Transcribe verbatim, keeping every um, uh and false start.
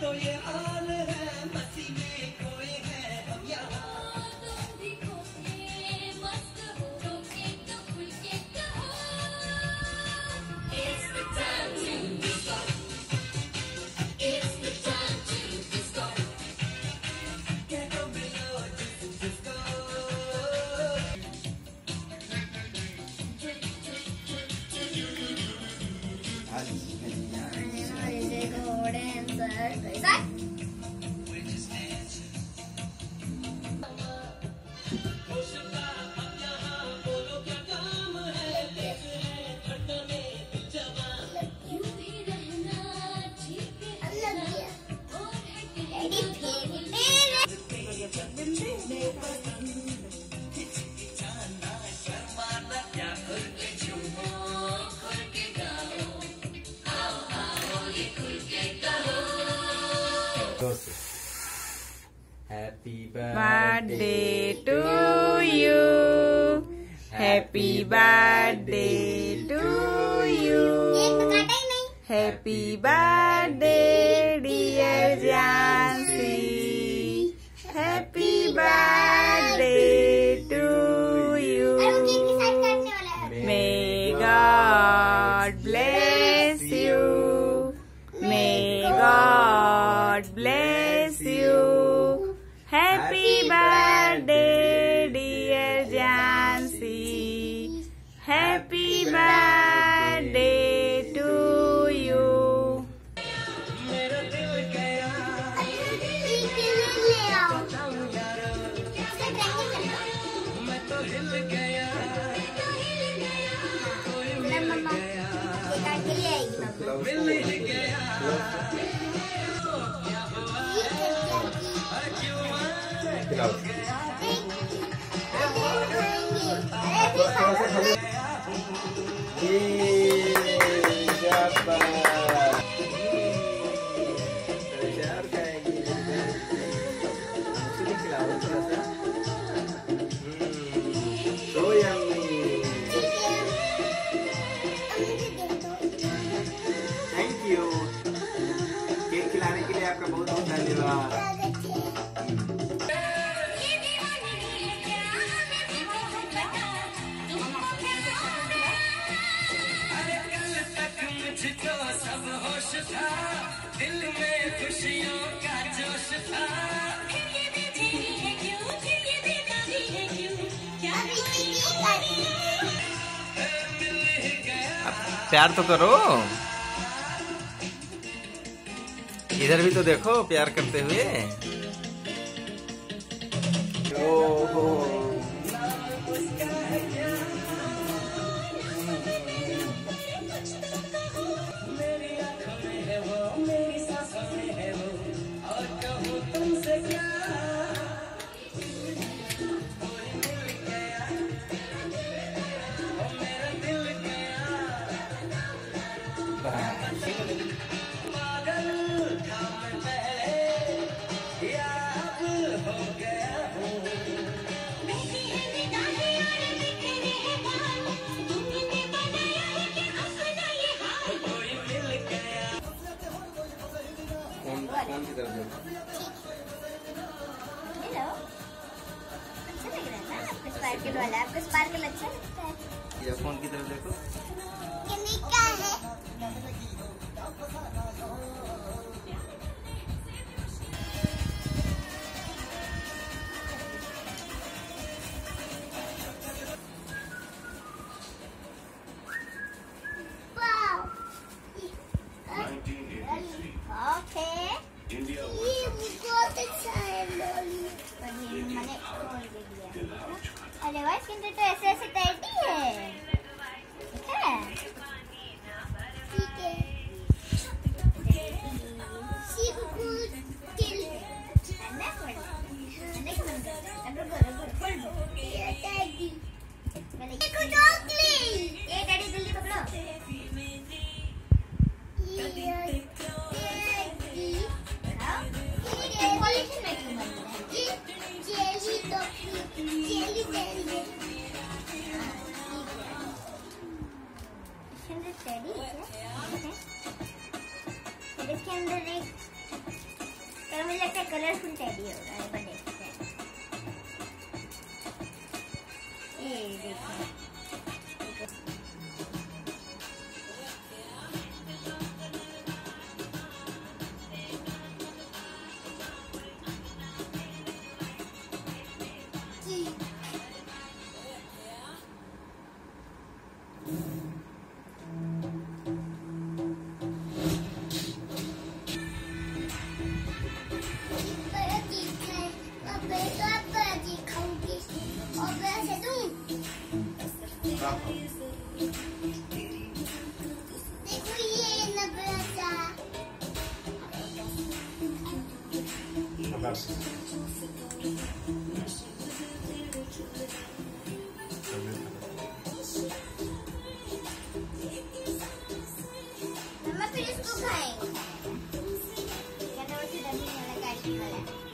तो ये हाल है, मस्ती में खोए हैं हम यहाँ। तुम भी खोए मस्त हो, तो एक तो खुल के कहो। It's the time to disco. It's the time to disco. Get on below, disco. Happy birthday to you. Happy birthday to you. Happy birthday dear Jansi. Happy birthday to you. May God bless you. May God bless you. Happy birthday dear Jansi. Happy birthday to you. मेरा दिल गया, मैं तो हिल गया, कोई मिल गया, मिल ही गया। Thank you. Cake खिलाने के लिए आपका बहुत बहुत धन्यवाद। मुझको सब होश था, दिल में खुशियों का जोश था। ये बेटी है क्यों, ये बेटी है क्यों, क्या मिल गया। प्यार तो करो, इधर भी तो देखो प्यार करते हुए। ओहो फोन की तरफ देखो। हेलो, अच्छा लग रहा है ना आपको स्पार्कल वाला? आपको स्पार्कल अच्छा लगता है? ये फोन की तरफ देखो। कितने का है? अरे वाह, इसके अंदर तो ऐसे ऐसे टैडी है। ठीक है, ठीक है। ये टैडी जल्दी पकड़ो। इसके अंदर एक कलरफुल टेडी होगा, एक बार देखते हैं। ये देखो देखो ये नबराजा मम्मा फिर इसको खाएंगे क्या? तो उसे डब्बी में लगा के खाया।